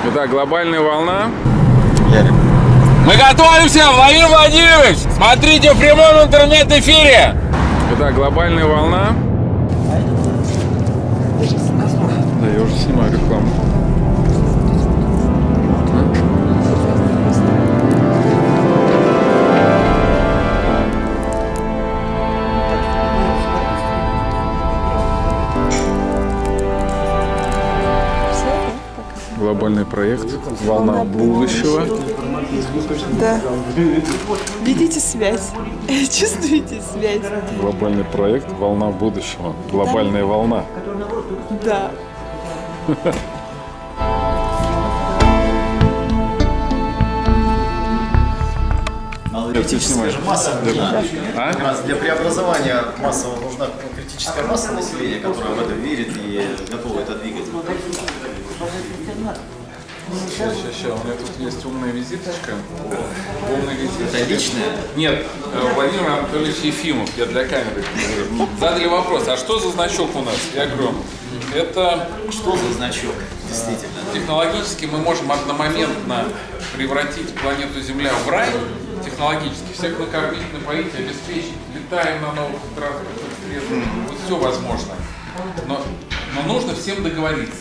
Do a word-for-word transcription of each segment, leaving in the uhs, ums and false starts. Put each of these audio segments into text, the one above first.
Итак, глобальная волна. Ярик. Мы готовимся, Владимир Владимирович! Смотрите в прямом интернет-эфире! Итак, глобальная волна. Да, я уже снимаю рекламу. Глобальный проект «Волна будущего». Да. Видите связь? Чувствуете связь? Глобальный проект «Волна будущего». Глобальная да. волна. Да. Критическая же масса нужна. А? Как раз для преобразования массового нужна критическая масса населения, которая в это верит и готова это двигать. Сейчас, сейчас, сейчас. У меня тут есть умная визиточка. Умная визиточка. Это личная? Нет, Владимир Анатольевич Ефимов, я для камеры говорю. Задали вопрос, а что за значок у нас? Я говорю, это... Что за значок? Действительно. Технологически мы можем одномоментно превратить планету Земля в рай. Технологически. Всех накормить, напоить, обеспечить. Летаем на новых транспортных средствах. Вот все возможно. Но, но нужно всем договориться.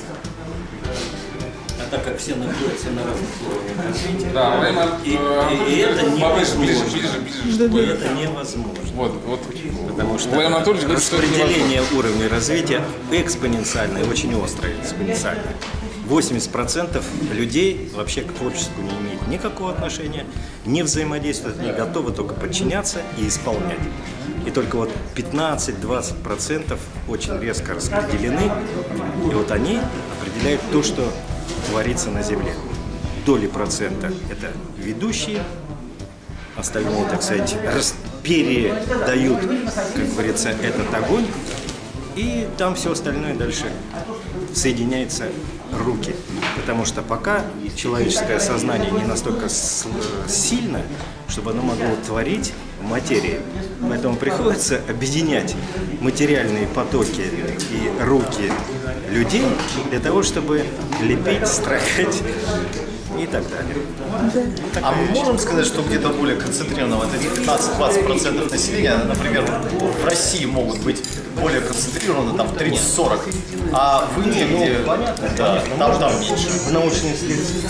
А так как все находятся на разных уровнях развития, да, Владимир, и, и, и это невозможно. Ближе, ближе, ближе, ближе, это невозможно. Вот, вот. Потому что Владимир Анатольевич говорит, что распределение уровней развития экспоненциальное, очень острое экспоненциальное. восемьдесят процентов людей вообще к творчеству не имеют никакого отношения, не взаимодействуют, не готовы только подчиняться и исполнять. И только вот пятнадцать-двадцать процентов очень резко распределены, и вот они определяют то, что творится на Земле. Доли процента – это ведущие, остальные, так сказать, передают, как говорится, этот огонь, и там все остальное дальше соединяется руки. Потому что пока человеческое сознание не настолько сильно, чтобы оно могло творить в материи. Поэтому приходится объединять материальные потоки и руки людей для того, чтобы лепить, строгать и так далее. А мы можем сказать, что где-то более концентрированного, это пятнадцать-двадцать процентов населения, например, в России могут быть более концентрированы, там тридцать-сорок, а в Индии, ну, где понятно, да, конечно, там, там меньше. В научных исследованиях.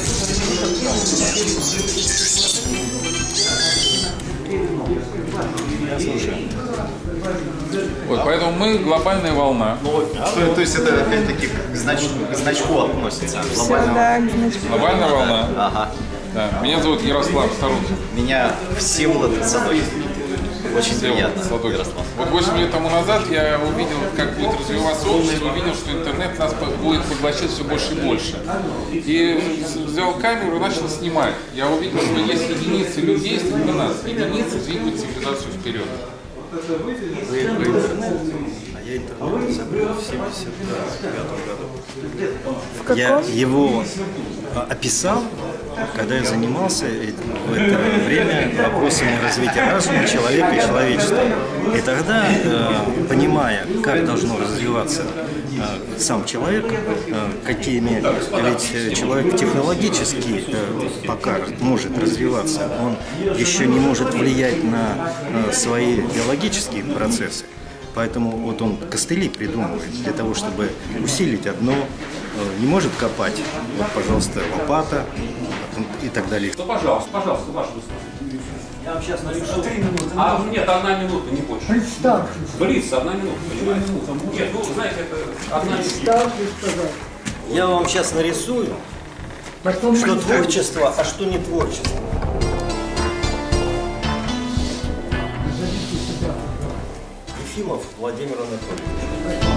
Я слушаю. Вот, поэтому мы глобальная волна. Ну, то, то есть это опять-таки к значку, к значку относится. Глобальная, глобальная волна. Ага. Да. Меня зовут Ярослав Старухин. Меня Всеволод Садой. Очень приятно, Ярослав. Вот восемь лет тому назад я увидел, как будет развиваться общество, увидел, что интернет нас будет поглощать все больше и больше. И взял камеру и начал снимать. Я увидел, что есть единицы людей среди нас, единицы двигают цивилизацию вперед. Вы, вы интернет, а я интернет изобрел в семьдесят пятом году. Я его описал, когда я занимался в это время вопросами развития разума, человека и человечества. И тогда, понимая, как должно развиваться сам человек, какими, ведь человек технологически пока может развиваться, он еще не может влиять на свои биологические процессы. Поэтому вот он костыли придумывает для того, чтобы усилить одно, не может копать, вот, пожалуйста, лопата и так далее. Ну, пожалуйста, пожалуйста, ваше выступление. Я вам сейчас нарисую. А нет, одна минута, не больше. Представь. Блиц, одна минута, понимаете? Нет, ну, знаете, это одна минута. Я вам сейчас нарисую, что творчество, а что не творчество. Ефимов Владимир Анатольевич.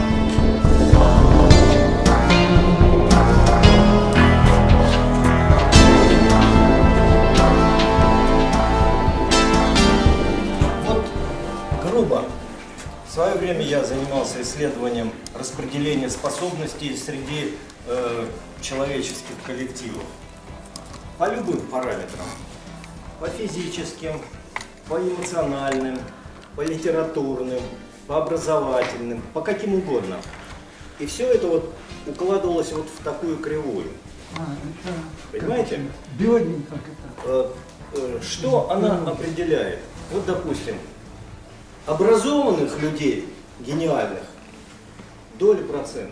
Грубо. В свое время я занимался исследованием распределения способностей среди э, человеческих коллективов по любым параметрам, по физическим, по эмоциональным, по литературным, по образовательным, по каким угодно. И все это вот укладывалось вот в такую кривую. Понимаете? Биодин как это? Э, э, Что она определяет? Вот, допустим, образованных людей, гениальных, доли процентов.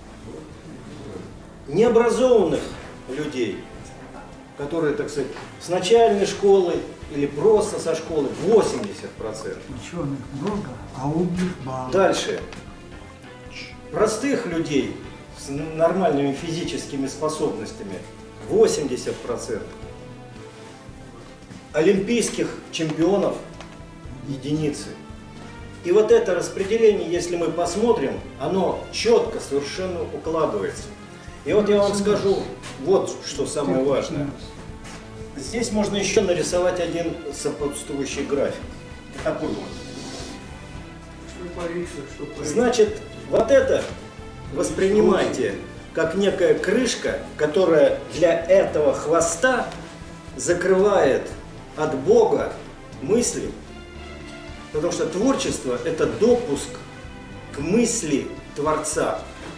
Необразованных людей, которые, так сказать, с начальной школы или просто со школы, восемьдесят процентов. Ученых много, а умных мало. Дальше. Простых людей с нормальными физическими способностями восемьдесят процентов. Олимпийских чемпионов единицы. И вот это распределение, если мы посмотрим, оно четко совершенно укладывается. И вот я вам скажу, вот что самое важное. Здесь можно еще нарисовать один сопутствующий график. Такой вот. Значит, вот это воспринимайте как некая крышка, которая для этого хвоста закрывает от Бога мысли. Потому что творчество – это допуск к мысли Творца.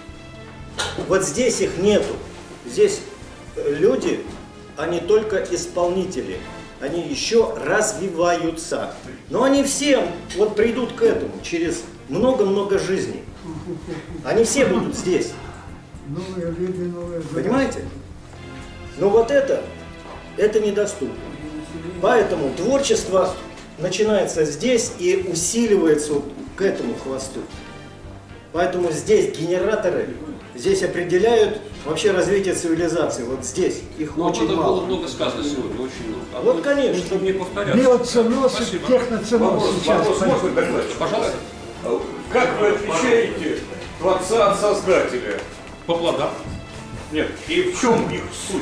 Вот здесь их нету. Здесь люди, они только исполнители. Они еще развиваются. Но они все вот придут к этому через много-много жизней. Они все будут здесь. Новые люди, новые задачи. Понимаете? Но вот это, это недоступно. Поэтому творчество начинается здесь и усиливается вот к этому хвосту. Поэтому здесь генераторы, здесь определяют вообще развитие цивилизации. Вот здесь их Ну, очень об этом мало. было много сказано сегодня, очень много. А Вот, вы, конечно. Чтобы не повторяться. Биоценоз и техноценоз Вопрос, сейчас. вопрос можно догнать? Пожалуйста. Как вы отличаете Творца от Создателя? По плодам. Нет, и в чем их суть?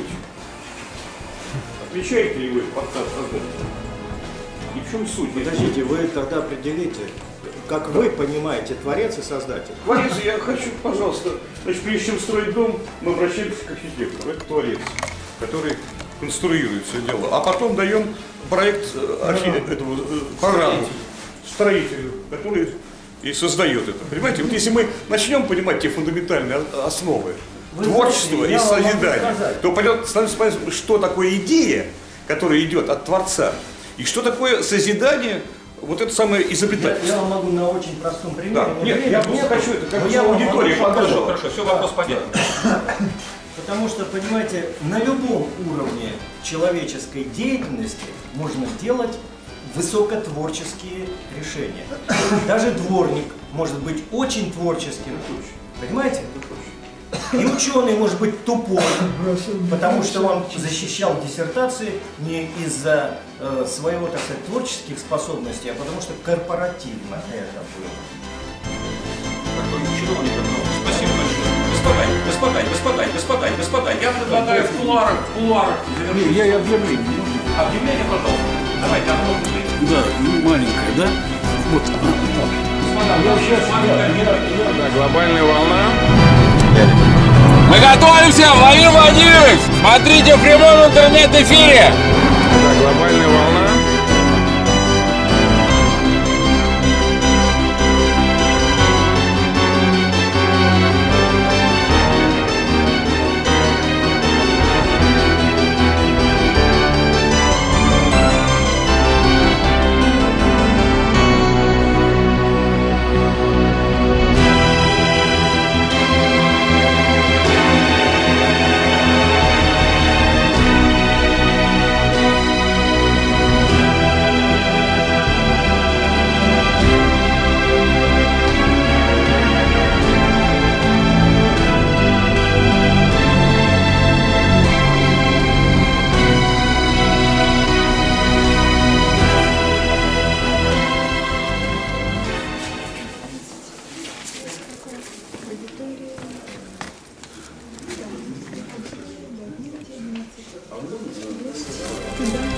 Отличаете ли вы Творца от Создателя? И в чем суть? Подождите, вы тогда определите, как вы понимаете Творец и Создатель. Творец, я хочу, пожалуйста, значит, прежде чем строить дом, мы обращаемся к архитектору. Это Творец, который конструирует все дело. А потом даем проект э, архи... этого, э, программу строителю, который и создает это. Понимаете, вот если мы начнем понимать те фундаментальные о- основы Вы творчества знаете, и я вам могу созидания, сказать. то пойдет, становится понятно, что такое идея, которая идет от Творца, и что такое созидание, вот это самое Я, изобретательство. я вам могу на очень простом примере. Да. Мне Нет, времени я просто нет, хочу это как но бы я вам аудитории могу показать. показать. Хорошо, все, вопрос понятен. Потому что, понимаете, на любом уровне человеческой деятельности можно делать высокотворческие решения. Даже дворник может быть очень творческим. Понимаете? И ученый может быть тупой, потому что он защищал диссертации не из-за э, своего, так сказать, творческих способностей, а потому что корпоративно это было. Такой чиновник. Спасибо большое. Господа, господа, господа, господа, господа, я предлагаю в кулуарах, в кулуарах. Я и объявление. Объявление, пожалуйста. Давайте, одно будет. Да, ну, маленькая, да? Вот. Господа, у нас есть маленькая объявление. Да, глобальная волна. Мы готовимся, Владимир Владимирович! Смотрите в прямом интернет-эфире! Да, глобальная волна. Да.